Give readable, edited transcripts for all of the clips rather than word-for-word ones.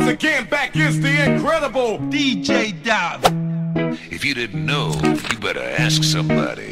Once again, back is the incredible DJ Dalv. If you didn't know, you better ask somebody.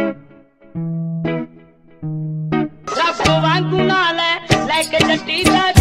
Like a